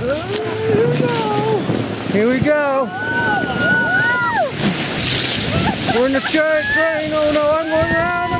Here we go. We're in the chariot train. Oh no, I'm going around.